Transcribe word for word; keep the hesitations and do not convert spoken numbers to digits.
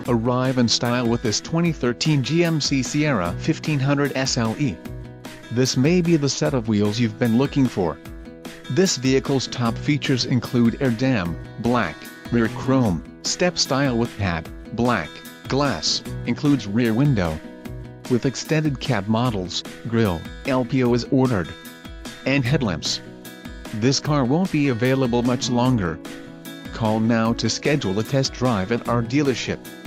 Arrive in style with this twenty thirteen G M C Sierra fifteen hundred S L E. This may be the set of wheels you've been looking for. This vehicle's top features include air dam, black, rear chrome, step style with pad, black, glass, includes rear window. With extended cab models, grille, L P O is ordered. And headlamps. This car won't be available much longer. Call now to schedule a test drive at our dealership.